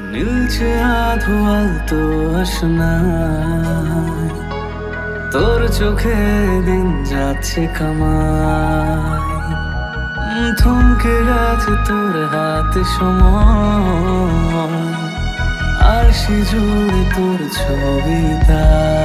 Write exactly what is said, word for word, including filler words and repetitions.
নীলচে আধো আলতো আসনায় তোর চোখে দিন যাচ্ছে কামায়। থমকে গেছে তোর হাতে সময়, আর সে জুড়ে তোর ছবিতা।